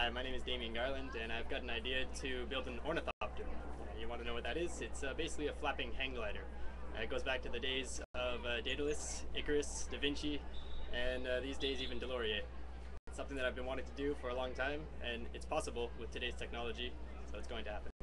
Hi, my name is Damien Garland, and I've got an idea to build an ornithopter. You want to know what that is? It's basically a flapping hang glider. It goes back to the days of Daedalus, Icarus, Da Vinci, and these days even Delorier. It's something that I've been wanting to do for a long time, and it's possible with today's technology, so it's going to happen.